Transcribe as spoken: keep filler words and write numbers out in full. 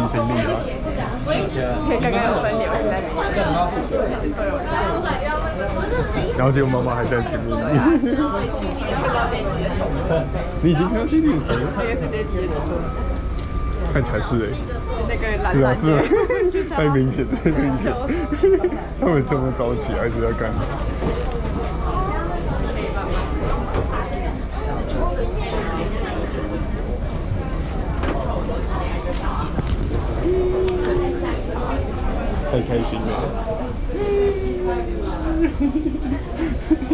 行李啊。 刚刚有分流，现在没有。 然后结果妈妈还在前面。你已经看到第六集了？ 这个是这集的， 看起来是哎、 那个蓝是啊是啊， 蓝太明显太明显。他们这么早起来是在干什么？太开心了。